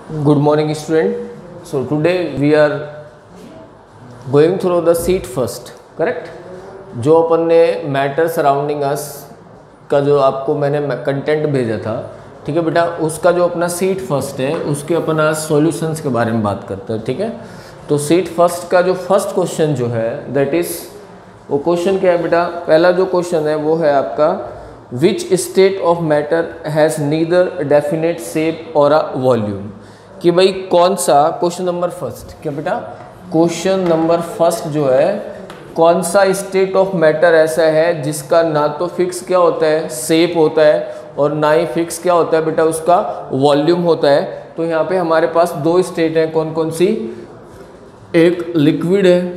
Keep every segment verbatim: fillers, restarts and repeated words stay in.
Good morning, student. So today we are going through the sheet first, correct? जो अपन ने matter surrounding अस का जो आपको मैंने कंटेंट भेजा था, ठीक है बेटा, उसका जो अपना सीट फर्स्ट है उसके अपन आज सॉल्यूशंस के बारे में बात करते हैं, ठीक है। तो सीट फर्स्ट का जो फर्स्ट क्वेश्चन जो है दैट इज, वो क्वेश्चन क्या है बेटा, पहला जो क्वेश्चन है वो है आपका which state of matter has neither definite shape और अ वॉल्यूम, कि भाई कौन सा, क्वेश्चन नंबर फर्स्ट क्या बेटा, क्वेश्चन नंबर फर्स्ट जो है कौन सा स्टेट ऑफ मैटर ऐसा है जिसका ना तो फिक्स क्या होता है शेप होता है और ना ही फिक्स क्या होता है बेटा उसका वॉल्यूम होता है। तो यहाँ पे हमारे पास दो स्टेट हैं, कौन कौन सी, एक लिक्विड है,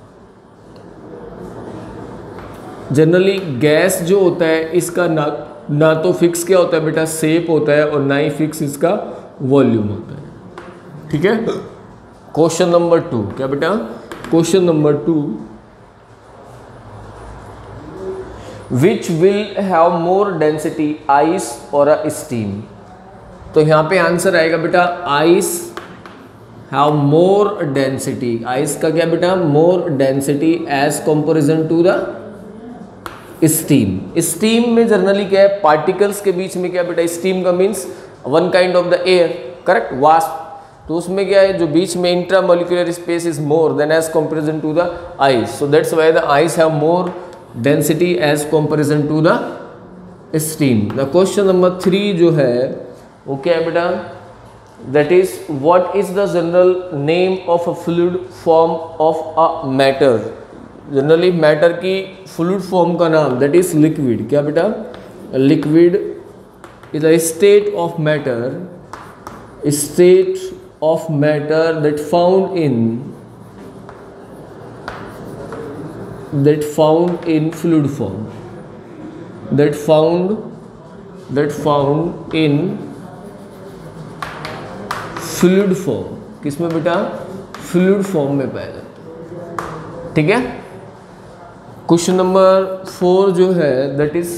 जनरली गैस जो होता है इसका ना ना तो फिक्स क्या होता है बेटा शेप होता है और ना ही फिक्स इसका वॉल्यूम होता है, ठीक है। क्वेश्चन नंबर टू क्या बेटा, question number two, which will have more density ice और अ स्टीम। तो यहाँ पे आंसर आएगा बेटा ice have more density, ice का क्या बेटा more density as comparison to the steam. Steam में जनरली क्या है, पार्टिकल्स के बीच में क्या बेटा, स्टीम का means one kind of the air, correct, वास्प। तो उसमें क्या है, जो बीच में intra molecular space is more than as comparison to the ice, so that's why the ice have more density as comparison to the steam. The question number three जो है वो क्या है बेटा, that is what is the general name of a fluid form of a matter. Generally matter की fluid form का नाम that is liquid, क्या बेटा, liquid is a state of matter, state of matter that found in that found in fluid form, that found that found in fluid form, किसमें बेटा, fluid form में पाया जाता है, ठीक है। क्वेश्चन नंबर फोर जो है that is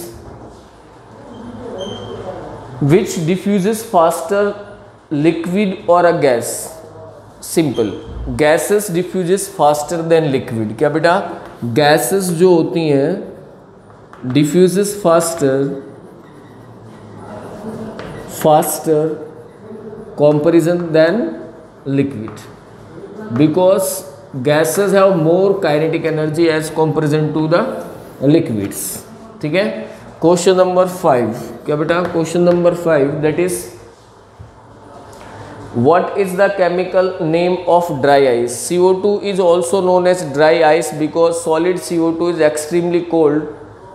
which diffuses faster liquid or a gas। Simple, gases diffuses faster than liquid, क्या बेटा, गैसेस जो होती हैं diffuses faster faster comparison than liquid, because gases have more kinetic energy as comparison to the liquids, ठीक है। Question number five क्या बेटा, question number five that is what is the chemical name of dry ice। C O two is also known as dry ice because solid C O two is extremely cold।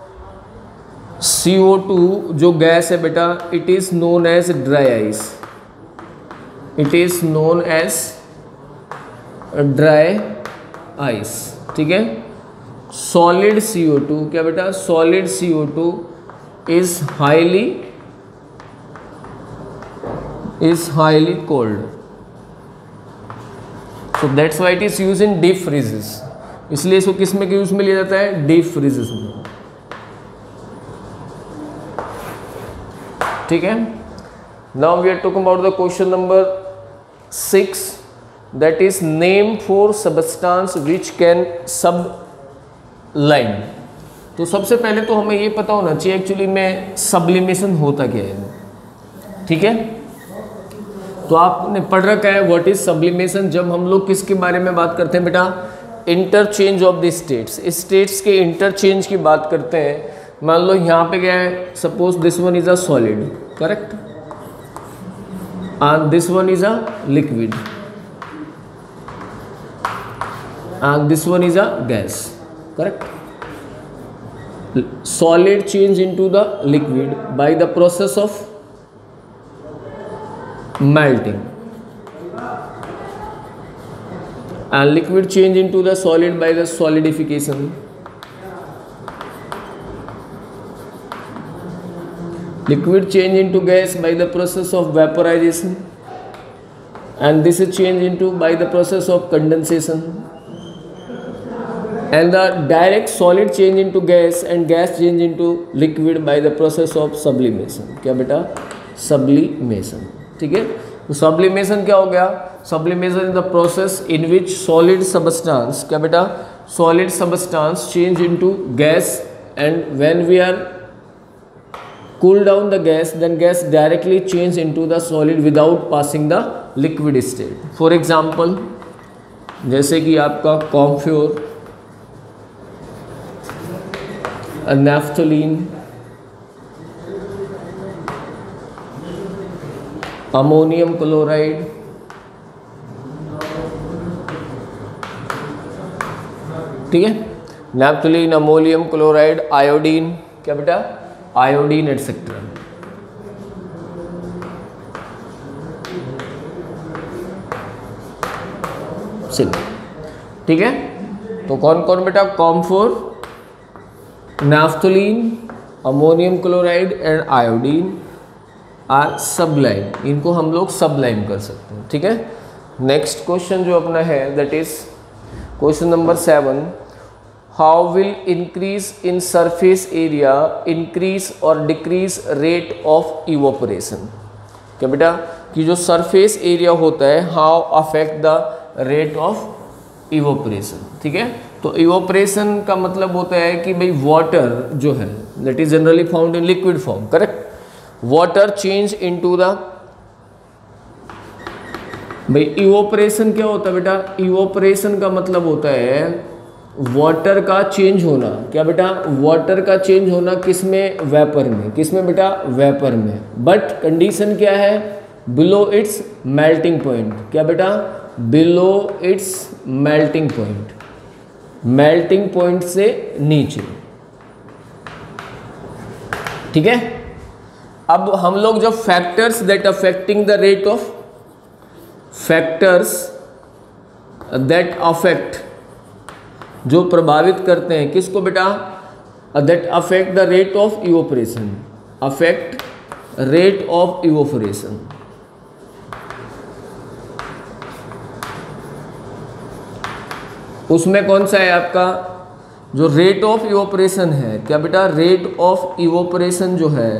C O two जो gas है बेटा it is known as dry ice, it is known as dry ice, ठीक है। solid C O two क्या बेटा, solid C O two is highly is highly cold, so that's why it is used in deep freezes, इसलिए इसको किस में use में लिया जाता है, डीप फ्रीजेस में, ठीक है। Now we are talking about the question number six that is name for substance which can sublime. तो सबसे पहले तो हमें ये पता होना चाहिए एक्चुअली में सब्लिमेशन होता क्या है, ठीक है। तो आपने पढ़ रखा है व्हाट इज सब्लिमेशन। जब हम लोग किसके बारे में बात करते हैं बेटा, interchange of the states, states के इंटरचेंज की बात करते हैं। मान लो यहाँ पे क्या है, suppose this one is a solid, correct, and this one is a liquid and this one is a gas, correct. Solid change into the liquid by the process of melting and liquid change into the solid by the solidification, liquid change into gas by the process of vaporization and this is changed into by the process of condensation, and the direct solid change into gas and gas change into liquid by the process of sublimation, क्या बेटा, sublimation, ठीक है। तो sublimation क्या हो गया? Sublimation is the process in which solid substance, क्या बेटा, solid substance change into gas, and when we are cool down the gas, then gas directly change into the solid without passing the liquid state. For example, जैसे कि आपका कॉम्फ्योर, naphthalene, ammonium chloride, ठीक है, naphthalene, ammonium chloride, iodine, क्या बेटा, iodine etcetera. ठीक है, तो कौन कौन बेटा, camphor, naphthalene, ammonium chloride and iodine are sublime, इनको हम लोग सबलाइम कर सकते हैं। ठीक है, नेक्स्ट क्वेश्चन जो अपना है that is question number seven, how will increase in surface area increase और डिक्रीज रेट ऑफ इवोपरेशन। क्या बेटा, कि जो सरफेस एरिया होता है how affect the rate of evaporation. ठीक है, तो इवोपरेशन का मतलब होता है कि भाई वाटर जो है that is generally found in liquid form, correct, water change into the, भाई इवोपरेशन क्या होता है बेटा, इवोपरेशन का मतलब होता है वाटर का चेंज होना। क्या बेटा, वाटर का चेंज होना किस में, वेपर में, किस में बेटा, वेपर में, बट कंडीशन क्या है, बिलो इट्स मेल्टिंग पॉइंट। क्या बेटा, below its melting point, melting point से नीचे। ठीक है, अब हम लोग जब factors that affecting the rate of, factors that affect, जो प्रभावित करते हैं किसको बेटा, that affect the rate of evaporation, affect rate of evaporation. उसमें कौन सा है आपका, जो रेट ऑफ इवोपरेशन है, क्या बेटा, रेट ऑफ इवोपरेशन जो है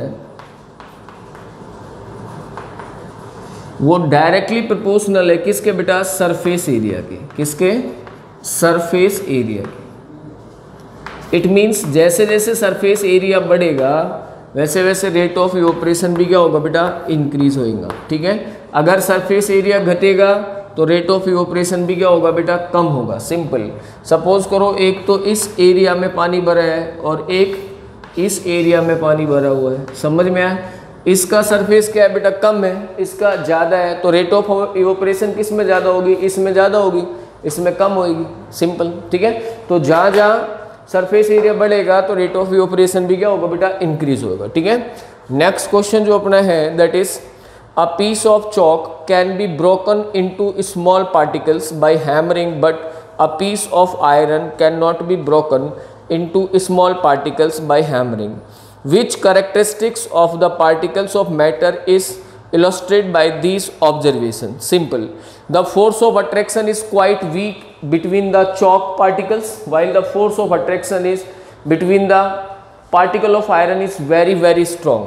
वो डायरेक्टली प्रोपोर्शनल है किसके बेटा, सरफेस एरिया के, किसके, सरफेस एरिया की। इट मीन्स जैसे जैसे सरफेस एरिया बढ़ेगा वैसे वैसे रेट ऑफ इवोपरेशन भी क्या होगा बेटा, इंक्रीज होएगा। ठीक है, अगर सरफेस एरिया घटेगा तो रेट ऑफ इवोपरेशन भी क्या होगा बेटा, कम होगा। सिंपल, सपोज करो एक तो इस एरिया में पानी भरा है और एक इस एरिया में पानी भरा हुआ है, समझ में आया, इसका सरफेस क्या है बेटा, कम है, इसका ज़्यादा है, तो रेट ऑफ इवोपरेशन किस में ज़्यादा होगी, इसमें ज़्यादा होगी, इसमें कम होगी। सिंपल, ठीक है, तो जहाँ जहाँ सरफेस एरिया बढ़ेगा तो रेट ऑफ इवोपरेशन भी क्या होगा बेटा, इंक्रीज होगा। ठीक है, नेक्स्ट क्वेश्चन जो अपना है that is a piece of chalk can be broken into small particles by hammering, but a piece of iron can not be broken into small particles by hammering. Which characteristics of the particles of matter is illustrated by these observations? Simple. The force of attraction is quite weak between the chalk particles, while the force of attraction is between the particle of iron is very very strong.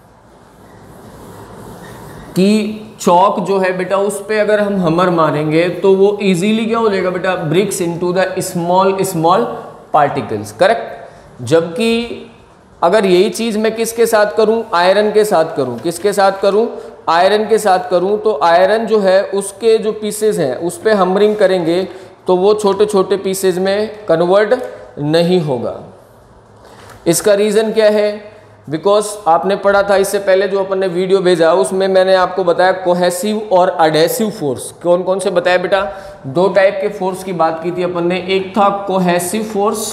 कि चौक जो है बेटा उस पर अगर हम हमर मारेंगे तो वो इजीली क्या हो जाएगा बेटा, breaks into the small small particles, correct. जबकि अगर यही चीज़ मैं किसके साथ करूं, आयरन के साथ करूं, किसके साथ करूं, आयरन के साथ करूं, तो आयरन जो है उसके जो पीसेज हैं उस पर हमरिंग करेंगे तो वो छोटे छोटे पीसेज में कन्वर्ट नहीं होगा। इसका रीज़न क्या है, बिकॉज आपने पढ़ा था इससे पहले जो अपन ने वीडियो भेजा उसमें मैंने आपको बताया कोहेसिव और अडहेसिव फोर्स। कौन कौन से बताया बेटा, दो टाइप के फोर्स की बात की थी अपन ने, एक था कोहेसिव फोर्स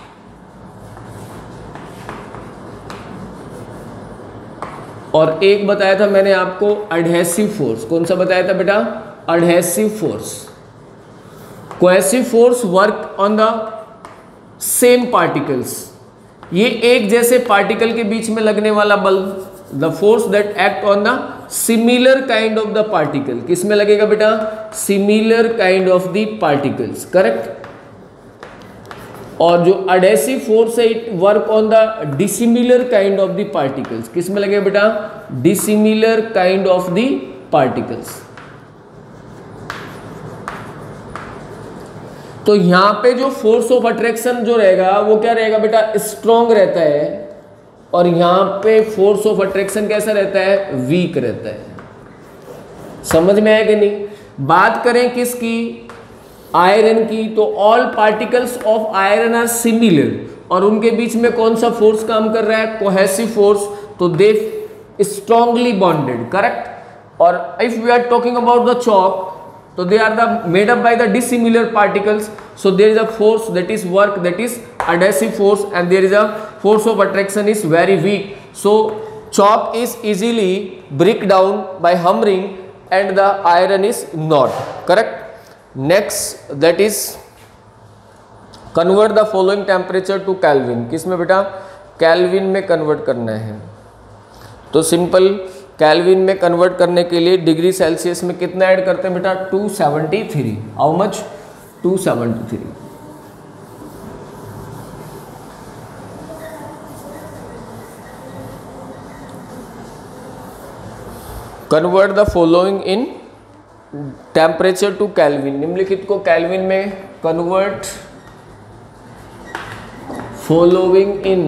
और एक बताया था मैंने आपको अडहेसिव फोर्स। कौन सा बताया था बेटा, adhesive force. Cohesive force work on the same particles, ये एक जैसे पार्टिकल के बीच में लगने वाला बल, the force that act on the similar kind of the particle, किस में लगेगा बेटा, similar kind of the particles, correct. और जो अडहेसिव फोर्स है it work on the dissimilar kind of the particles, किस में लगेगा बेटा, dissimilar kind of the particles. तो यहां पे जो फोर्स ऑफ अट्रैक्शन जो रहेगा वो क्या रहेगा बेटा, स्ट्रॉन्ग रहता है, और यहां पे फोर्स ऑफ अट्रैक्शन कैसा रहता है, वीक रहता है। समझ में आया कि नहीं? बात करें किसकी, आयरन की, तो all particles of iron are similar, और उनके बीच में कौन सा फोर्स काम कर रहा है, कोहेसिव फोर्स, तो दे स्ट्रांगली बॉन्डेड, करेक्ट। और if we are talking about the chalk, तो they are the made up by the dissimilar particles, so there is a force that is work, that is adhesive force, and there is a force of attraction is very weak, so chalk is easily break down by hammering and the iron is not, correct। next that is convert the following temperature to Kelvin। किसमें बेटा, Kelvin में convert करना है, तो simple kelvin में convert करने के लिए डिग्री सेल्सियस में कितना ऐड करते हैं बेटा, two seventy three. How much, two seventy three. Convert the following in temperature to kelvin. निम्नलिखित को कैल्विन में कन्वर्ट फॉलोइंग इन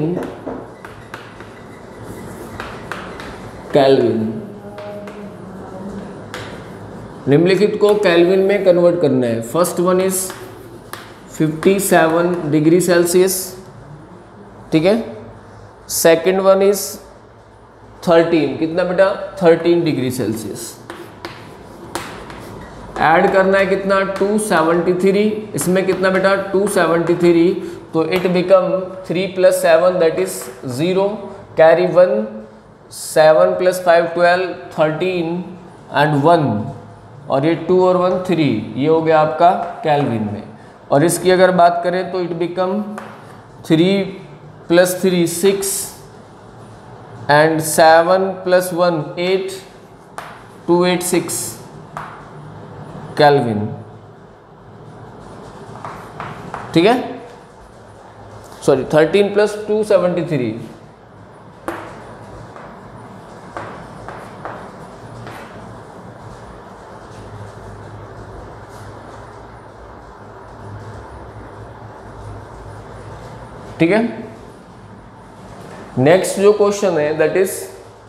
कैल्विन। निम्नलिखित को कैल्विन में कन्वर्ट करना है। First one is fifty seven degree Celsius, ठीक है। सेकंड वन इज थर्टीन, कितना बेटा, थर्टीन डिग्री सेल्सियस। ऐड करना है कितना, टू सेवेंटी थ्री, इसमें कितना बेटा, टू सेवेंटी थ्री, तो it become three plus seven that is zero, carry one, seven plus five twelve, thirteen and one, और ये टू और वन थ्री, ये हो गया आपका कैल्विन में। और इसकी अगर बात करें तो it become three plus three six and seven plus one eight, two eight six kelvin, ठीक है। Sorry, thirteen plus two seventy three, ठीक है। नेक्स्ट जो क्वेश्चन है that is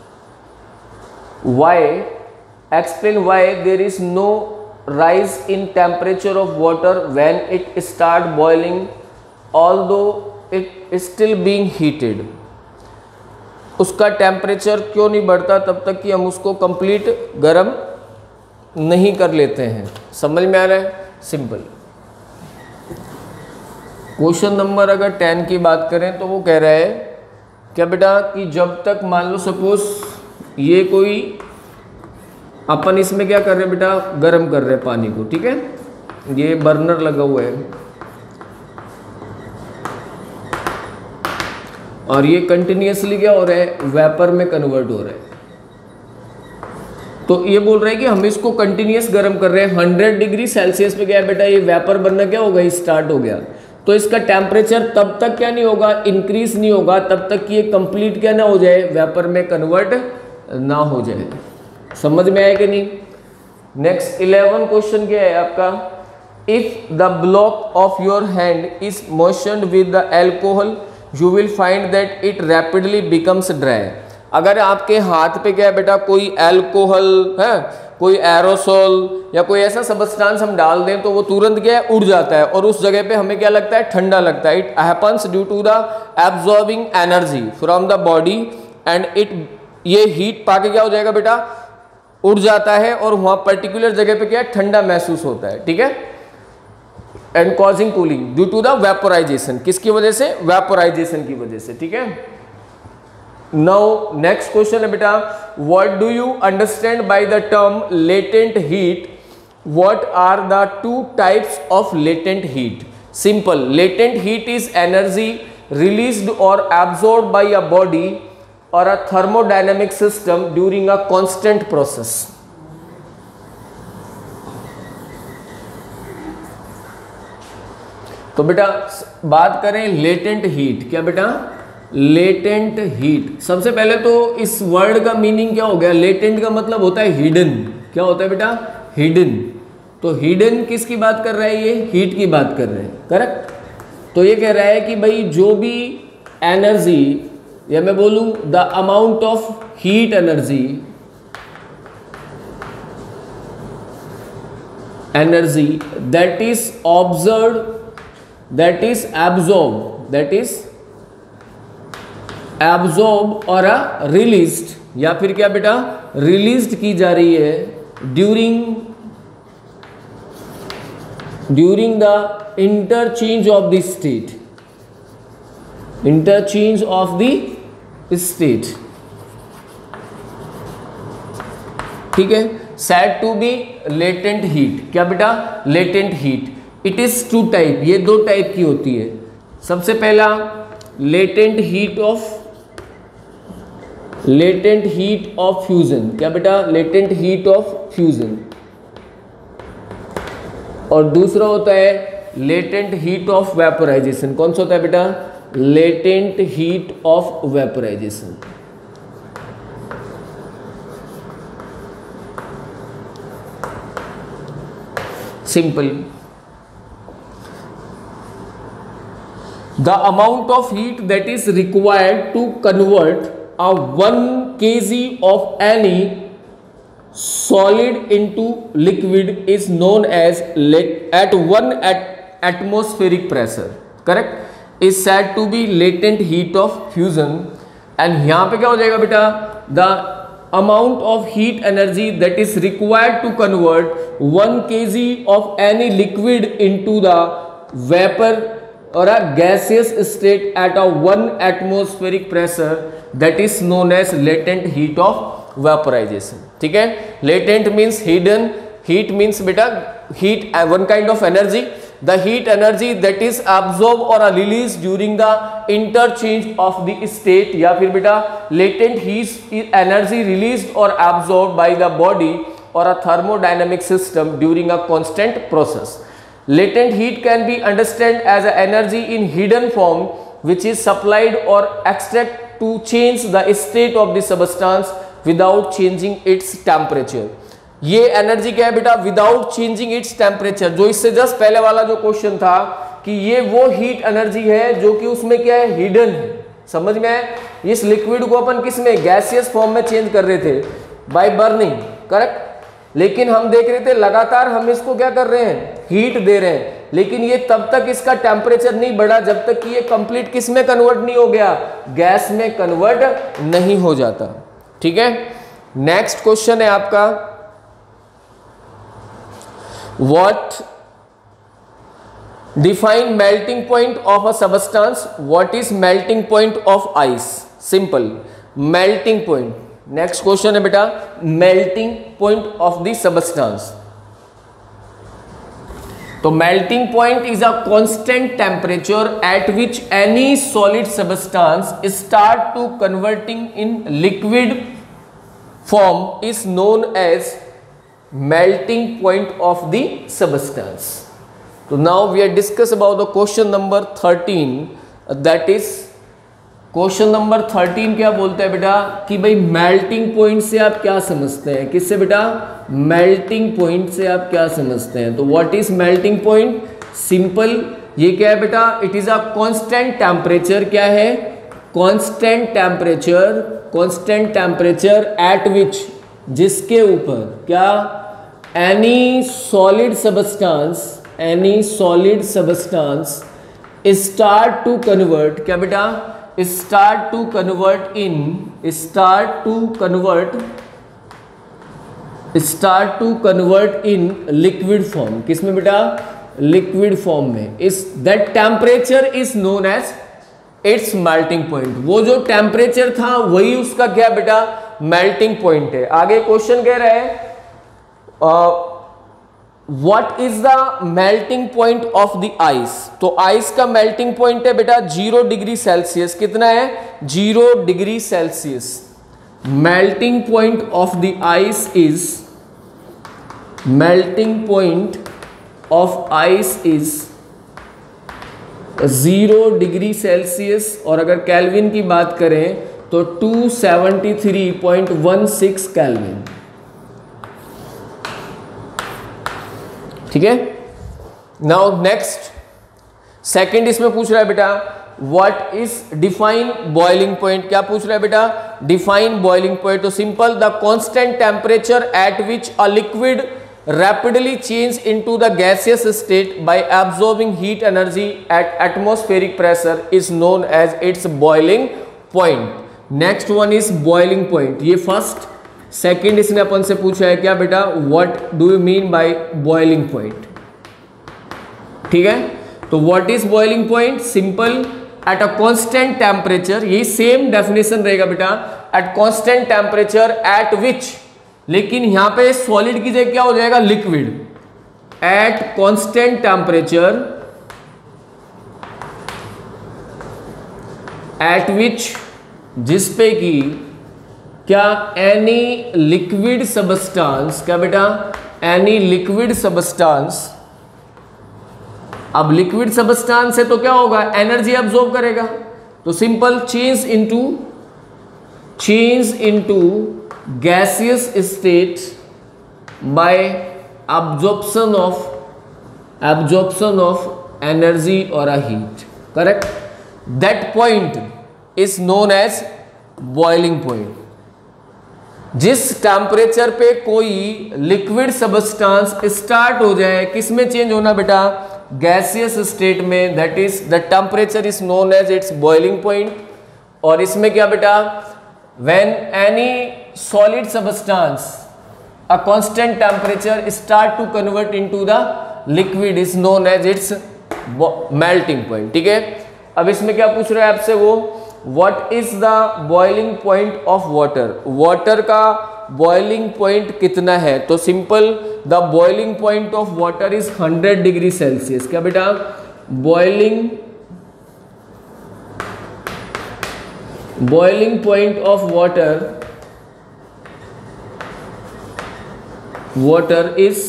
why, explain why there is no rise in temperature of water when it start boiling although it is still being heated. उसका temperature क्यों नहीं बढ़ता तब तक कि हम उसको कंप्लीट गर्म नहीं कर लेते हैं। समझ में आ रहा है, सिंपल। क्वेश्चन नंबर अगर टेन की बात करें तो वो कह रहा है क्या बेटा, कि जब तक मान लो सपोज ये कोई अपन इसमें क्या कर रहे हैं बेटा, गर्म कर रहे हैं पानी को, ठीक है। ये बर्नर लगा हुआ है और ये कंटिन्यूसली क्या हो रहा है, वेपर में कन्वर्ट हो रहा है। तो ये बोल रहे हैं कि हम इसको कंटिन्यूस गर्म कर रहे हैं। हंड्रेड डिग्री सेल्सियस पे क्या है बेटा, ये वेपर बनना क्या हो गया, स्टार्ट हो गया। तो इसका टेम्परेचर तब तक क्या नहीं होगा, इंक्रीज नहीं होगा तब तक कि ये कंप्लीट क्या ना हो जाए, वेपर में कन्वर्ट ना हो जाए। समझ में आया कि नहीं। नेक्स्ट इलेवन क्वेश्चन क्या है आपका, if the block of your hand is moistened with the alcohol you will find that it rapidly becomes dry. अगर आपके हाथ पे क्या है बेटा, कोई एल्कोहल है, कोई एरोसोल या कोई ऐसा सब्सटेंस हम डाल दें तो वो तुरंत क्या है, उड़ जाता है, और उस जगह पे हमें क्या लगता है, ठंडा लगता है। It happens due to the absorbing energy from the body and it, ये हीट पाके क्या हो जाएगा बेटा, उड़ जाता है, और वहाँ पर्टिकुलर जगह पे क्या है, ठंडा महसूस होता है, ठीक है। And causing cooling due to the vaporization, किसकी वजह से, वेपोराइजेशन की वजह से, ठीक है। नाउ नेक्स्ट क्वेश्चन है बेटा, what do you understand by the term latent heat, what are the two types of latent heat. Simple, latent heat is energy released और एब्जॉर्ब्ड बाय अ बॉडी और a thermodynamic system during a constant process. तो बेटा बात करें latent heat, क्या बेटा, latent heat. सबसे पहले तो इस वर्ड का मीनिंग क्या हो गया, लेटेंट का मतलब होता है हिडन, क्या होता है बेटा? हिडन। तो हिडन किसकी बात कर रहा है? ये हीट की बात कर रहे हैं, करेक्ट। तो ये कह रहा है कि भाई जो भी एनर्जी, या मैं बोलूं the amount of heat energy energy that is observe that is absorb that is absorb और रिलीज्ड, या फिर क्या बेटा? रिलीज्ड की जा रही है during during the interchange of the state interchange of the state, ठीक है। Said to be latent heat. क्या बेटा? Latent heat. It is two type, ये दो टाइप की होती है। सबसे पहला latent heat of latent heat of fusion. क्या बेटा? Latent heat of fusion. और दूसरा होता है लेटेंट हीट ऑफ वेपोराइजेशन। कौन सा होता है बेटा? Latent heat of vaporization. Simple. The amount of heat that is required to convert a one kilogram of any solid into liquid is known as at one at atmospheric pressure, correct, is said to be latent heat of fusion। and यहाँ पे क्या हो जाएगा बेटा? the amount of heat energy that is required to convert one kilogram of any liquid into the vapor or a gaseous state at a one atmospheric pressure that is known as latent heat of vaporization। ठीक है। latent means hidden, heat means बेटा heat one kind of energy, the heat energy that is absorbed or released during the interchange of the state, या फिर बेटा latent heat energy released or absorbed by the body or a thermodynamic system during a constant process। latent heat can be understood as an energy in hidden form which is supplied or extracted to change the state of the substance without changing its temperature। ये एनर्जी क्या है बेटा? Without changing its temperature. जो इससे just पहले वाला जो क्वेश्चन था कि ये वो हीट एनर्जी है जो कि उसमें क्या है? हिडन है। समझ में आए? इस लिक्विड को अपन किस में? गैसियस फॉर्म में चेंज कर रहे थे बाय बर्निंग, करेक्ट। लेकिन हम देख रहे थे लगातार हम इसको क्या कर रहे हैं? हीट दे रहे हैं, लेकिन ये तब तक इसका टेम्परेचर नहीं बढ़ा जब तक कि ये कंप्लीट किस में कन्वर्ट नहीं हो गया? गैस में कन्वर्ट नहीं हो जाता। ठीक है। नेक्स्ट क्वेश्चन है आपका, what define melting point of a substance. What is melting point of ice? Simple, melting point. Next question है बेटा, melting point of the substance. तो melting point is a constant temperature at which any solid substance start to converting in liquid form is known as melting point of the substance. तो now we are discuss about the question number thirteen, that is question number thirteen क्या बोलते हैं बेटा कि भाई melting point से आप क्या समझते हैं? किससे बेटा? मेल्टिंग पॉइंट से आप क्या समझते हैं? तो what is melting point? Simple, ये क्या है बेटा? It is a constant temperature. क्या है? Constant temperature, constant temperature at which, जिसके ऊपर क्या? Any solid substance, any solid substance start to convert, क्या बेटा? start to convert in start to convert start to convert in liquid form। किसमें बेटा? liquid form में। इस that temperature is known as its melting point। वो जो temperature था वही उसका क्या बेटा? melting point है। आगे क्वेश्चन कह रहा है What is the melting point of the ice? तो आइस का मेल्टिंग पॉइंट है बेटा जीरो डिग्री सेल्सियस। कितना है? Zero degree Celsius. Melting point of the ice is melting point of ice is zero degree Celsius. और अगर kelvin की बात करें तो two seventy three point one six kelvin. ठीक है। नाउ नेक्स्ट सेकंड इसमें पूछ रहा है बेटा what is define boiling point. क्या पूछ रहा है बेटा? Define boiling point. तो simple, the constant temperature at which a liquid rapidly change into the gaseous state by absorbing heat energy at atmospheric pressure is known as its boiling point. Next one is boiling point. ये first, second इसने अपन से पूछा है क्या बेटा? What do you mean by boiling point? ठीक है, तो what is boiling point? Simple, at a constant temperature, ये same definition रहेगा बेटा, at constant temperature at which, लेकिन यहां पे सॉलिड की जगह क्या हो जाएगा? Liquid. At constant temperature at which, जिस पे कि क्या एनी लिक्विड सबस्टांस, क्या बेटा? Any liquid substance. अब लिक्विड सबस्टांस है तो क्या होगा? एनर्जी अब्सॉर्ब करेगा। तो simple, change into change into gaseous state by absorption of absorption of energy or a heat, correct? That point is known as boiling point. जिस temperature पे कोई लिक्विड सबस्टांस स्टार्ट हो जाए, किस में चेंज होना बेटा? गैसियस स्टेट में, that is the temperature is known as its boiling point. और इसमें क्या बेटा? when any solid substance a constant temperature start to convert into the liquid is known as its melting point। ठीक है, अब इसमें क्या पूछ रहा है आपसे? वो what is the boiling point of water, water का boiling point कितना है? तो सिंपल, the boiling point of water is hundred degree Celsius. क्या बेटा? boiling boiling point of water water is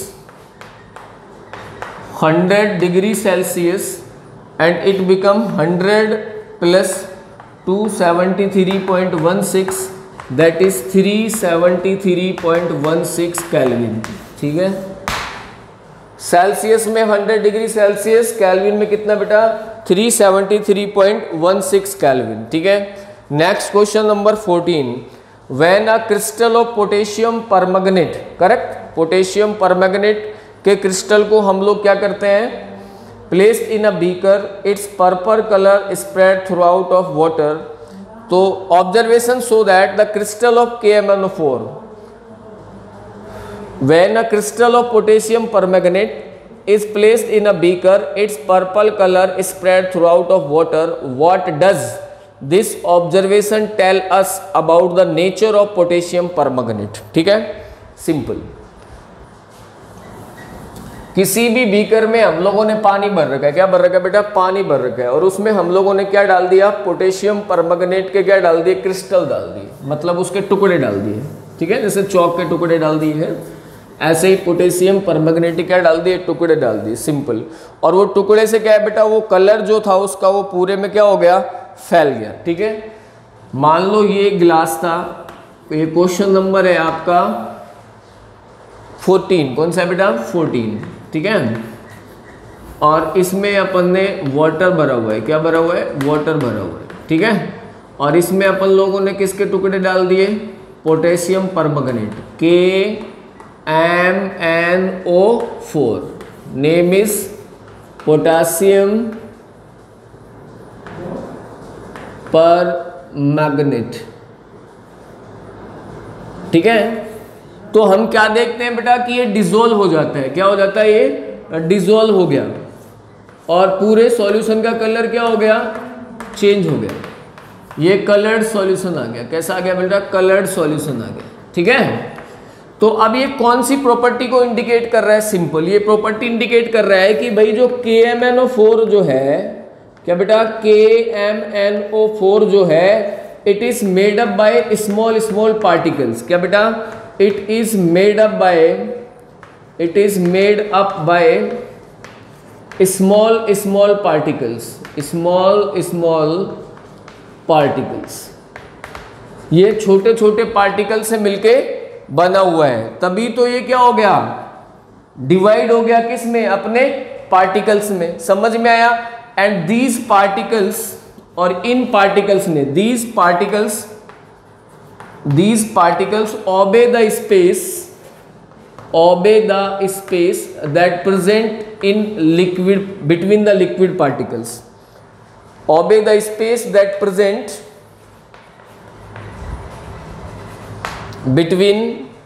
hundred degree Celsius and it become hundred plus two seventy three point one six, that is three seventy three point one six kelvin. ठीक है, Celsius में hundred degree Celsius, kelvin में कितना बेटा? Three seventy three point one six kelvin. ठीक है। Next question number fourteen, when a crystal of potassium permanganate, correct? Potassium permanganate के crystal को हम लोग क्या करते हैं? Placed in a beaker, its purple colour spread throughout of water. तो observation show that the crystal of K M N O four, when a crystal of potassium permanganate is placed in a beaker, its purple colour spread throughout of water, what does this observation tell us about the nature of potassium permanganate? ठीक है, simple, किसी भी beaker में हम लोगों ने पानी भर रखा है। क्या भर रखा है बेटा? पानी भर रखा है, और उसमें हम लोगों ने क्या डाल दिया? पोटेशियम परमैंगनेट के क्या डाल दिए? क्रिस्टल डाल दिए, मतलब उसके टुकड़े डाल दिए। ठीक है, जैसे चौक के टुकड़े डाल दिए हैं, ऐसे ही पोटेशियम परमैंगनेट क्या डाल दिए? टुकड़े डाल दिए, सिंपल। और वो टुकड़े से क्या है बेटा? वो कलर जो था उसका वो पूरे में क्या हो गया? फैल गया। ठीक है, मान लो ये गिलास था, ये क्वेश्चन नंबर है आपका फोर्टीन। कौन सा है बेटा? फोर्टीन। ठीक है, और इसमें अपन ने वाटर भरा हुआ है। क्या भरा हुआ है? वाटर भरा हुआ है। ठीक है, और इसमें अपन लोगों ने किसके टुकड़े डाल दिए? Potassium permanganate, K M N O four, name is potassium permanganate. ठीक है, तो हम क्या देखते हैं बेटा कि ये डिसॉल्व हो जाता है। क्या हो जाता है? ये डिसॉल्व हो गया, और पूरे सॉल्यूशन का कलर क्या हो गया? चेंज हो गया। ये कलर्ड सॉल्यूशन आ गया। कैसा आ गया बेटा? कलर्ड सॉल्यूशन आ गया। ठीक है, तो अब ये कौन सी प्रॉपर्टी को इंडिकेट कर रहा है? सिंपल, ये प्रॉपर्टी इंडिकेट कर रहा है कि भाई जो के एम एन ओ फोर जो है, क्या बेटा? के एम एन ओ फोर जो है, it is made up by small small particles. क्या बेटा? It is made up by it is made up by small small particles small small particles ये छोटे छोटे पार्टिकल से मिलके बना हुआ है, तभी तो ये क्या हो गया? डिवाइड हो गया किस में, अपने पार्टिकल्स में, समझ में आया। एंड दीज पार्टिकल्स, और इन पार्टिकल्स ने, these particles these particles obey the space obey the space that present in liquid between the liquid particles obey the space that present between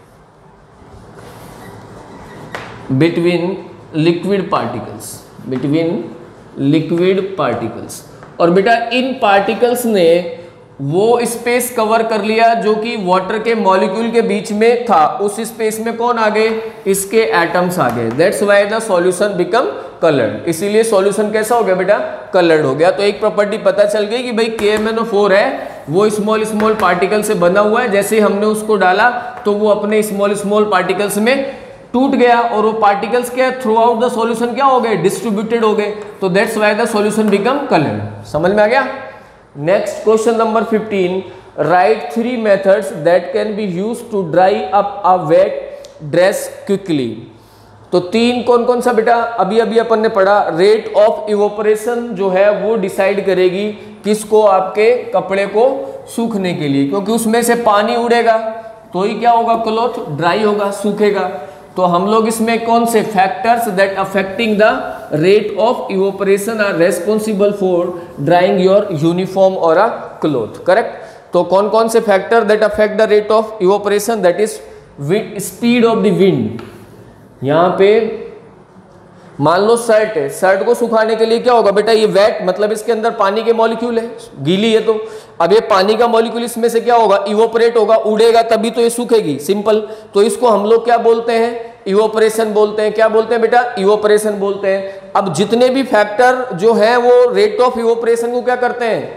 between liquid particles between liquid particles और बेटा इन particles ने वो space cover कर लिया जो कि water के molecule के बीच में था, उस स्पेस में कौन आ गए, इसके एटम्स आ गए। That's why the solution become coloured, इसीलिए सॉल्यूशन कैसा हो गया बेटा, कलर्ड हो गया। तो एक प्रॉपर्टी पता चल गई कि भाई के एम एन ओ फोर है वो स्मॉल स्मॉल पार्टिकल से बना हुआ है, जैसे ही हमने उसको डाला तो वो अपने स्मॉल स्मॉल पार्टिकल्स में टूट गया और वो पार्टिकल्स के थ्रू आउट द सॉल्यूशन क्या हो गए, डिस्ट्रीब्यूटेड हो गए। तो that's why the solution become coloured. समझ में आ गया। Next question number fifteen, write three methods that can be used to dry up a wet dress quickly. तो तीन कौन कौन सा बेटा, अभी अभी अपन ने पढ़ा, रेट ऑफ इवोपरेशन जो है वो डिसाइड करेगी किसको, आपके कपड़े को सूखने के लिए, क्योंकि उसमें से पानी उड़ेगा तो ही क्या होगा, क्लॉथ ड्राई होगा, सूखेगा। तो हम लोग इसमें कौन से factors that affecting the rate of evaporation are responsible for drying your uniform और अ क्लॉथ, करेक्ट। तो कौन कौन से factor that affect the rate of evaporation, that is speed of the wind. यहाँ पे मान लो शर्ट है, शर्ट को सुखाने के लिए क्या होगा बेटा, ये वेट मतलब इसके अंदर पानी के मॉलिक्यूल है, गीली है, तो अब ये पानी का मॉलिक्यूल इसमें से क्या होगा, इवोपरेट होगा, उड़ेगा, तभी तो ये सूखेगी, सिंपल। तो इसको हम लोग क्या बोलते हैं, इवोपरेशन बोलते हैं। क्या बोलते हैं बेटा, इवोपरेशन बोलते हैं। अब जितने भी फैक्टर जो है वो रेट ऑफ इवोपरेशन को क्या करते हैं,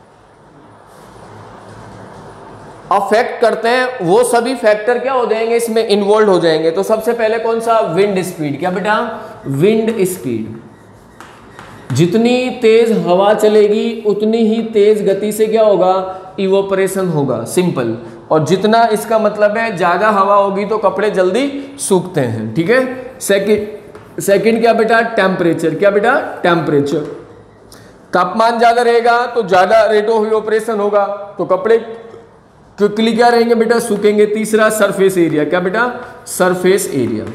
अफेक्ट करते हैं, वो सभी फैक्टर क्या हो जाएंगे, इसमें इन्वॉल्व हो जाएंगे। तो सबसे पहले कौन सा, विंड स्पीड। क्या बेटा, विंड स्पीड। जितनी तेज हवा चलेगी उतनी ही तेज गति से क्या होगा, इवोपरेशन होगा, सिंपल। और जितना इसका मतलब है ज्यादा हवा होगी तो कपड़े जल्दी सूखते हैं, ठीक है। सेकंड सेकंड क्या बेटा, टेम्परेचर। क्या बेटा, टेम्परेचर। तापमान ज्यादा रहेगा तो ज्यादा रेट ऑफ इवोपरेशन होगा, तो कपड़े क्विकली क्या रहेंगे बेटा, सूखेंगे। तीसरा सरफेस एरिया। क्या बेटा, सरफेस एरिया,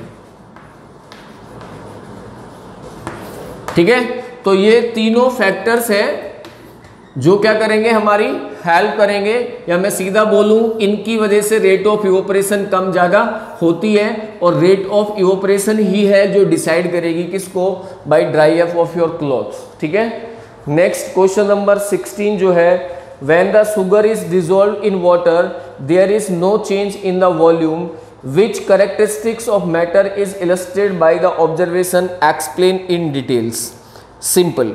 ठीक है। तो ये तीनों फैक्टर्स हैं जो क्या करेंगे, हमारी हेल्प करेंगे, या मैं सीधा बोलूं इनकी वजह से रेट ऑफ इवोपरेशन कम ज्यादा होती है। और रेट ऑफ इवोपरेशन ही है जो डिसाइड करेगी किसको, by dry up of your cloth, ठीक है। नेक्स्ट क्वेश्चन नंबर सिक्सटीन जो है, when the sugar is dissolved in water there is no change in the volume, which characteristics of matter is illustrated by the observation, explain in details। simple।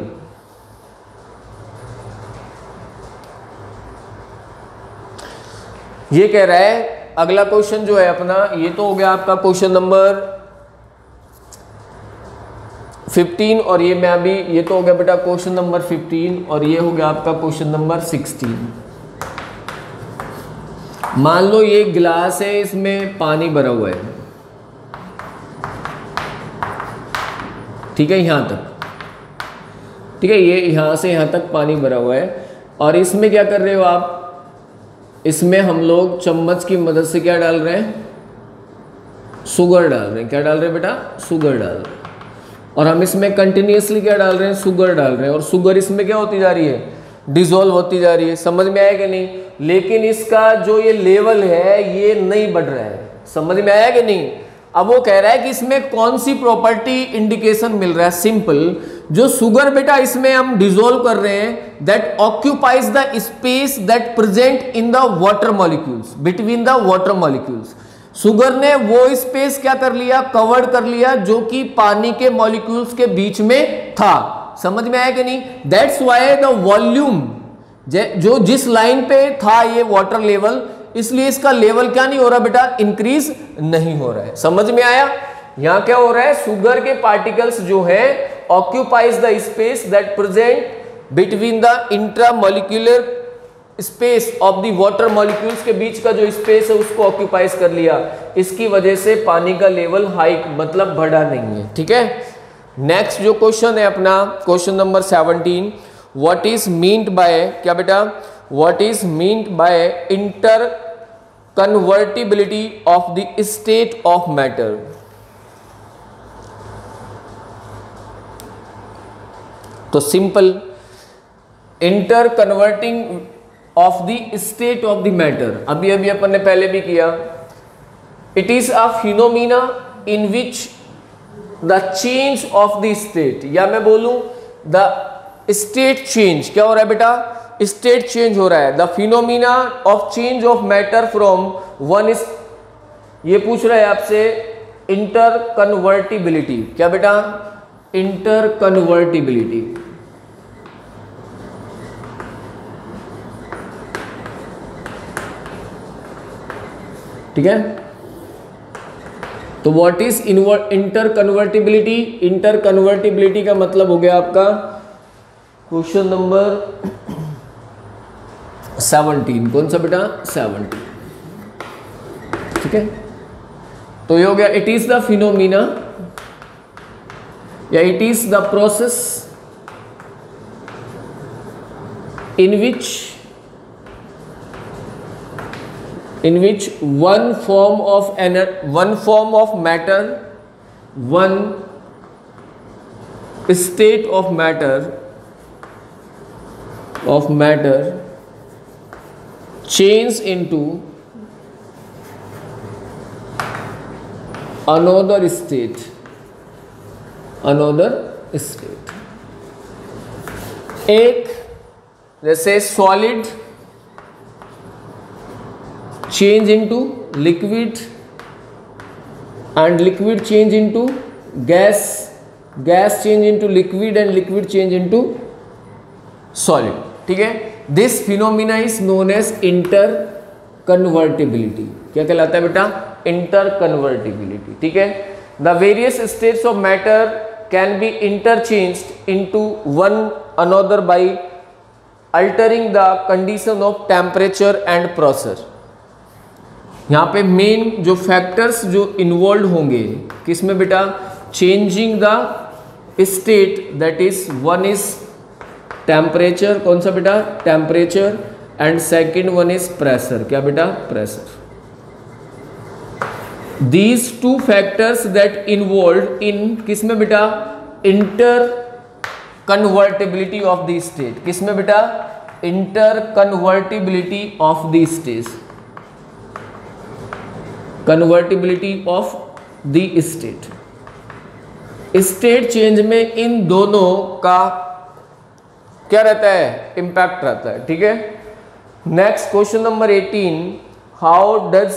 ये कह रहा है, अगला question जो है अपना, ये तो हो गया आपका क्वेश्चन नंबर फिफ्टीन, और ये मैं अभी, ये तो हो गया बेटा क्वेश्चन नंबर फिफ्टीन, और ये हो गया आपका क्वेश्चन नंबर सिक्सटीन। मान लो ये गिलास है, इसमें पानी भरा हुआ है, ठीक है, यहां तक, ठीक है, ये यहां से यहां तक पानी भरा हुआ है। और इसमें क्या कर रहे हो आप, इसमें हम लोग चम्मच की मदद से क्या डाल रहे हैं, शुगर डाल रहे हैं। क्या डाल रहे हैं बेटा, शुगर डाल रहे हैं। और हम इसमें कंटिन्यूसली क्या डाल रहे हैं, शुगर डाल रहे हैं, और शुगर इसमें क्या होती जा रही है, डिसॉल्व होती जा रही है। समझ में आया कि नहीं। लेकिन इसका जो ये लेवल है ये नहीं बढ़ रहा है, समझ में आया कि नहीं। अब वो कह रहा है कि इसमें कौन सी प्रॉपर्टी इंडिकेशन मिल रहा है, सिंपल, जो शुगर बेटा इसमें हम डिसॉल्व कर रहे हैं, that occupies the space that present in the water molecules, between the water molecules. Sugar ने वो स्पेस क्या कर लिया, कवर्ड कर लिया, जो कि पानी के मॉलिक्यूल्स के बीच में था। समझ में आया कि नहीं। दैट्स व्हाई द वॉल्यूम, जो जिस लाइन पे था ये वाटर लेवल, इसलिए इसका लेवल क्या नहीं हो रहा बेटा, इंक्रीज नहीं हो रहा है। समझ में आया। यहां क्या हो रहा है, शुगर के पार्टिकल्स जो है occupies the space that present between the intramolecular space of the water molecules के बीच का जो स्पेस है उसको ऑक्यूपाइज कर लिया, इसकी वजह से पानी का लेवल हाइक मतलब बढ़ा नहीं है। ठीक है, नेक्स्ट जो क्वेश्चन है अपना question number seventeen, what is meant by, क्या बेटा, what is meant by inter convertibility of the state of matter. तो simple, inter converting of the state of the matter, अभी अभी अपन ने पहले भी किया, it is a phenomena in which the change of the state, या मैं बोलूं द स्टेट चेंज, क्या हो रहा है बेटा, स्टेट चेंज हो रहा है, the phenomena of change of matter from one is, ये पूछ रहा है आपसे इंटर कन्वर्टिबिलिटी, क्या बेटा, इंटर कन्वर्टिबिलिटी। ठीक है, तो what is inter convertibility, inter convertibility का मतलब हो गया आपका क्वेश्चन नंबर सेवनटीन, कौन सा बेटा, सेवनटीन। ठीक है, तो ये हो गया, इट इज द फिनोमिना या it is the process in which in which one form of ener- one form of matter, one state of matter of matter change into another state, another state। एक जैसे solid change into liquid and liquid change into gas, gas change into liquid and liquid change into solid। ठीक है, this phenomena is known as interconvertibility। क्या कहलाता है बेटा, interconvertibility। ठीक है, the various states of matter can be interchanged into one another by altering the condition of temperature and pressure। यहाँ पे मेन जो फैक्टर्स जो इन्वॉल्व होंगे किसमें बेटा, changing the state, that is one is temperature, कौन सा बेटा, temperature, and second one is pressure, क्या बेटा, pressure. These two factors that involve in किसमें बेटा, inter convertibility of the state, किसमें बेटा, inter convertibility of the state, convertibility of the state. State change में इन दोनों का क्या रहता है, इंपैक्ट रहता है। ठीक है, next question number eighteen, how does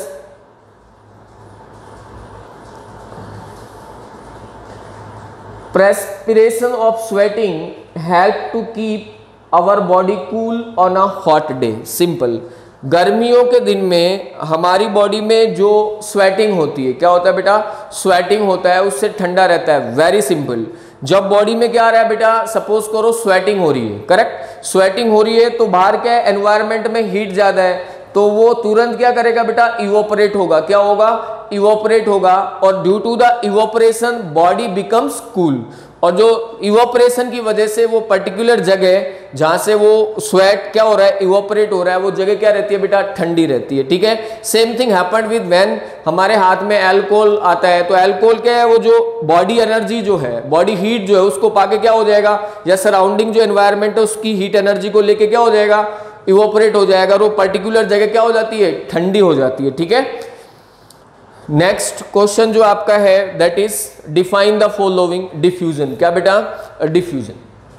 perspiration of sweating help to keep our body cool on a hot day। Simple, गर्मियों के दिन में हमारी बॉडी में जो स्वेटिंग होती है, क्या होता है बेटा, स्वेटिंग होता है, उससे ठंडा रहता है। वेरी सिंपल, जब बॉडी में क्या आ रहा है बेटा, सपोज करो स्वेटिंग हो रही है, करेक्ट, स्वेटिंग हो रही है तो बाहर क्या है, एनवायरनमेंट में हीट ज्यादा है, तो वो तुरंत क्या करेगा बेटा, इवोपरेट होगा, क्या होगा, इवोपरेट होगा, और due to the evaporation body becomes cool, और जो इवोपरेशन की वजह से वो पर्टिकुलर जगह जहां से वो स्वेट क्या हो रहा है, इवोपरेट हो रहा है, वो जगह क्या रहती है बेटा, ठंडी रहती है। ठीक है, same thing happened with when हमारे हाथ में अल्कोहल आता है, तो अल्कोहल क्या है, वो जो बॉडी एनर्जी जो है, बॉडी हीट जो है उसको पाके क्या हो जाएगा, या सराउंडिंग जो एनवायरमेंट है उसकी हीट एनर्जी को लेके क्या हो जाएगा, इवोपरेट हो जाएगा, और वो पर्टिकुलर जगह क्या हो जाती है, ठंडी हो जाती है। ठीक है, नेक्स्ट क्वेश्चन जो आपका है that is define the following, diffusion, क्या बेटा, डिफ्यूजन।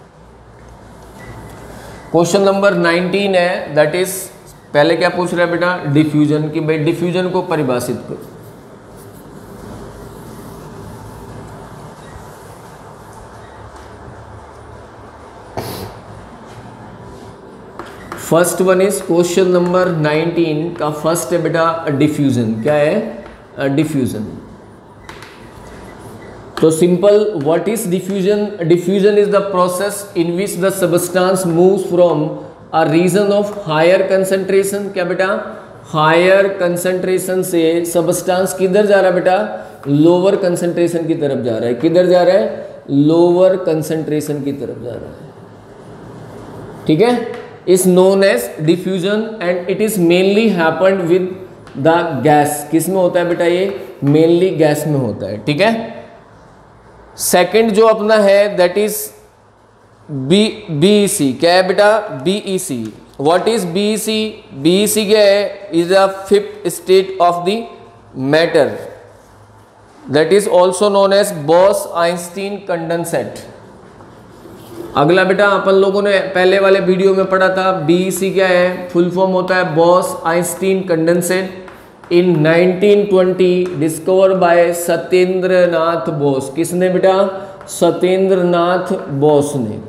क्वेश्चन नंबर नाइनटीन है, दैट इज पहले क्या पूछ रहा है बेटा, डिफ्यूजन, की भाई डिफ्यूजन को परिभाषित करो। First one is question number nineteen का फर्स्ट है बेटा डिफ्यूजन, क्या है डिफ्यूजन। तो simple, what is diffusion, diffusion is the process in which the substance moves from a region of higher concentration. क्या बेटा, हायर कंसंट्रेशन से सबस्टांस किधर जा रहा है बेटा, लोअर कंसंट्रेशन की तरफ जा रहा है। किधर जा रहा है, लोअर कंसंट्रेशन की तरफ जा रहा है। ठीक है, is known as diffusion and it is mainly happened with the gas. किस में होता है बेटा, ये मेनली गैस में होता है। ठीक है, सेकंड जो अपना है दैट इज बी बीईसी। क्या है बेटा, BEC. What is BEC, BEC क्या है, is the fifth state of the matter that is also known as Bose Einstein condensate. अगला बेटा अपन लोगों ने पहले वाले वीडियो में पढ़ा था, बीईसी क्या है, फुल फॉर्म होता है Bose Einstein condensate. In nineteen twenty discover by Satyendra Nath Bose. किसने बेटा, सत्येंद्र नाथ बोस ने।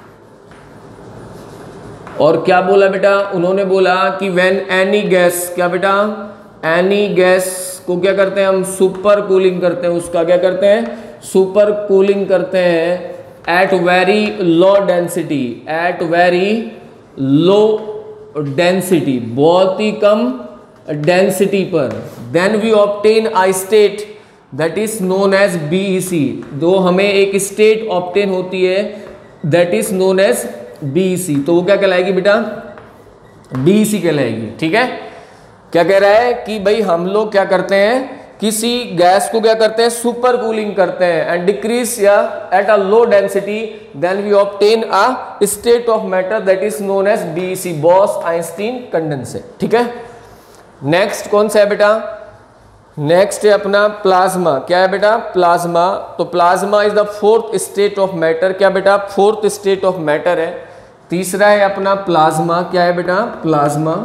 और क्या बोला बेटा, उन्होंने बोला कि व्हेन एनी गैस, क्या बेटा, एनी गैस को क्या करते हैं हम, सुपर कूलिंग करते हैं। उसका क्या करते हैं, सुपर कूलिंग करते हैं at very low density, at very low density, बहुत ही कम डेंसिटी पर। Then we obtain a state that is known as BEC. दो हमें एक स्टेट ऑब्टेन होती है that is known as BEC. तो वो क्या कहलाएगी बेटा, बीईसी कहलाएगी। ठीक है, क्या कह रहा है कि भाई हम लोग क्या करते हैं, किसी गैस को क्या करते हैं, सुपर कूलिंग करते हैं एंड डिक्रीज या at a low density, then we obtain a state of matter that is known as BEC, Bose Einstein condensate. ठीक है, नेक्स्ट कौन सा है बेटा, नेक्स्ट है अपना प्लाज्मा। क्या है बेटा, प्लाज्मा। तो plasma is the fourth state of matter. क्या बेटा, फोर्थ स्टेट ऑफ मैटर है। तीसरा है अपना प्लाज्मा। क्या है बेटा, प्लाज्मा।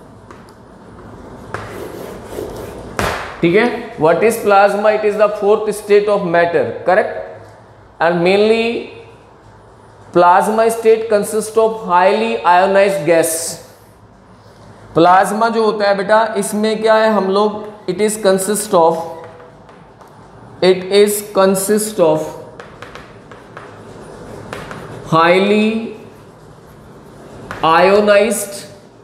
ठीक है, what is plasma, it is the fourth state of matter, correct. And mainly plasma state consist of highly ionised gas. Plasma जो होता है बेटा, इसमें क्या है हम लोग, it is consist of, it is consist of highly ionised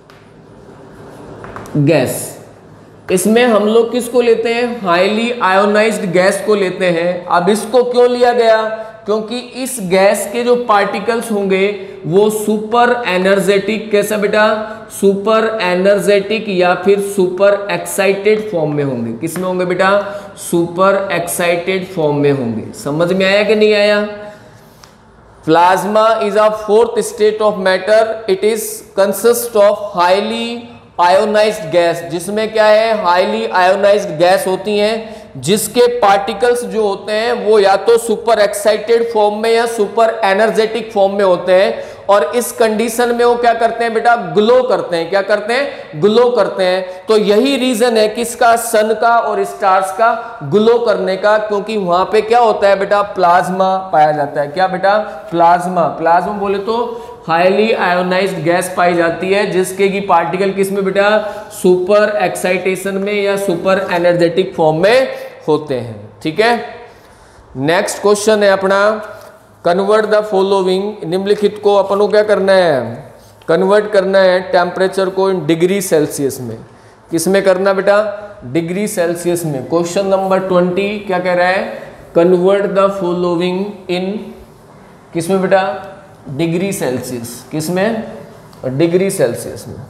gas. इसमें हम लोग किसको लेते हैं, हाईली आयोनाइज्ड गैस को लेते हैं। अब इसको क्यों लिया गया, क्योंकि इस गैस के जो पार्टिकल्स होंगे वो सुपर एनर्जेटिक, कैसा बेटा, सुपर एनर्जेटिक या फिर सुपर एक्साइटेड फॉर्म में होंगे। किस में होंगे बेटा, सुपर एक्साइटेड फॉर्म में होंगे। समझ में आया कि नहीं आया। Plasma is a fourth state of matter, it is consist of highly ionised gas, जिसमें क्या है, हाईली आयोनाइज्ड गैस होती हैं, जिसके पार्टिकल्स जो होते हैं वो या तो सुपर एक्साइटेड फॉर्म में या सुपर एनर्जेटिक फॉर्म में होते हैं। और इस कंडीशन में वो क्या करते हैं बेटा, ग्लो करते हैं। क्या करते हैं, ग्लो करते हैं। तो यही रीजन है किसका, सन का और स्टार्स का ग्लो करने का, क्योंकि वहां पे क्या होता है बेटा, प्लाज्मा पाया जाता है। क्या बेटा, प्लाज्मा। प्लाज्मा बोले तो हाईली आयोनाइज्ड गैस पाई जाती है, जिसके की पार्टिकल किसमें बेटा, सुपर एक्साइटेशन में या सुपर एनर्जेटिक फॉर्म में होते हैं। ठीक है, नेक्स्ट क्वेश्चन है अपना, कन्वर्ट द फॉलोइंग। निम्नलिखित को अपन को क्या करना है, कन्वर्ट करना है टेम्परेचर को इन डिग्री सेल्सियस में। किस में करना बेटा, डिग्री सेल्सियस में। क्वेश्चन नंबर ट्वेंटी क्या कह रहा है, कन्वर्ट द फॉलोइंग इन, किस में बेटा, डिग्री सेल्सियस। किस में, डिग्री सेल्सियस में।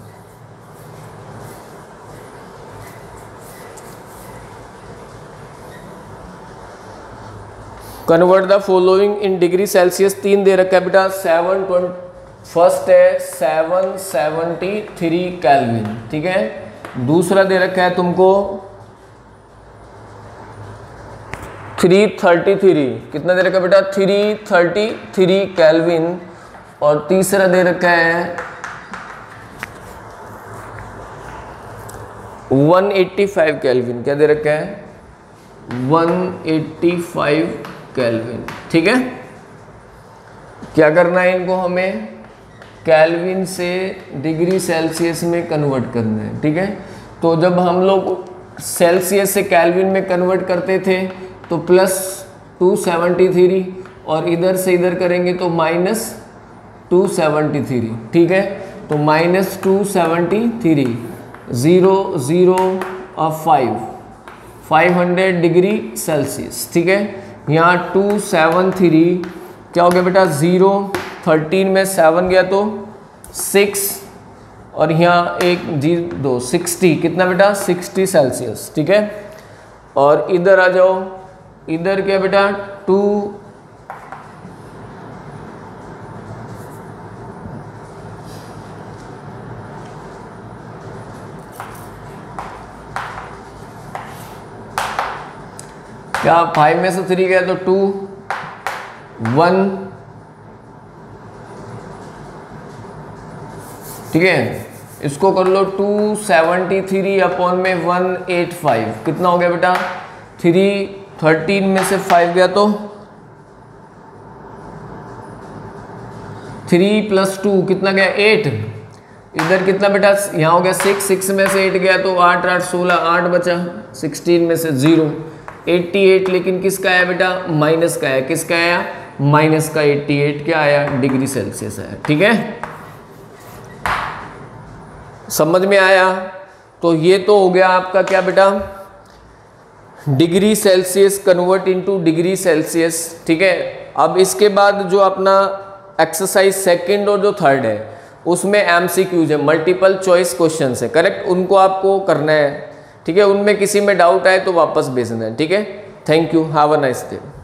Convert the following in degree Celsius. तीन दे रखा है बेटा, सेवन ट्वेंटी, फर्स्ट है सेवन सेवेंटी थ्री केल्विन। ठीक है, दूसरा दे रखा है तुमको थ्री थर्टी थ्री, कितना दे रखा है बेटा, थ्री थर्टी थ्री केल्विन। और तीसरा दे रखा है वन एट्टी फाइव केल्विन। क्या दे रखा है, वन एट्टी फाइव केल्विन। ठीक है, क्या करना है इनको, हमें केल्विन से डिग्री सेल्सियस में कन्वर्ट करना है। ठीक है, तो जब हम लोग सेल्सियस से केल्विन में कन्वर्ट करते थे तो प्लस टू सेवेंटी थ्री और इधर से इधर करेंगे तो माइनस टू सेवेंटी थ्री। ठीक है, तो minus two seventy three, zero zero और five, five hundred degree Celsius. ठीक है, यहाँ टू सेवन थ्री क्या हो गया बेटा, ज़ीरो, थर्टीन में सेवन गया तो सिक्स, और यहाँ एक जी दो सिक्सटी, कितना बेटा, सिक्सटी सेल्सियस। ठीक है, और इधर आ जाओ, इधर क्या बेटा, टू क्या, फाइव में से थ्री गया तो टू, वन। ठीक है, इसको कर लो टू सेवेंटी थ्री अपॉन में वन एट फाइव, कितना हो गया बेटा, थ्री, थर्टीन में से फाइव गया तो थ्री प्लस टू कितना गया, एट। इधर कितना बेटा, यहाँ हो गया सिक्स, सिक्स में से एट गया तो आठ, आठ सोलह, आठ बचा, सिक्सटीन में से जीरो, एट्टी एट। लेकिन किसका आया बेटा, माइनस का आया, किसका आया, माइनस का एट्टी एट क्या आया, डिग्री सेल्सियस आया। ठीक है, समझ में आया। तो ये तो हो गया आपका क्या बेटा, degree Celsius convert into degree Celsius. ठीक है, अब इसके बाद जो अपना एक्सरसाइज सेकंड और जो थर्ड है उसमें एमसीक्यूज है, मल्टीपल चॉइस क्वेश्चन है, करेक्ट, उनको आपको करना है। ठीक है, उनमें किसी में डाउट आए तो वापस भेजना है। ठीक है, thank you, have a nice day.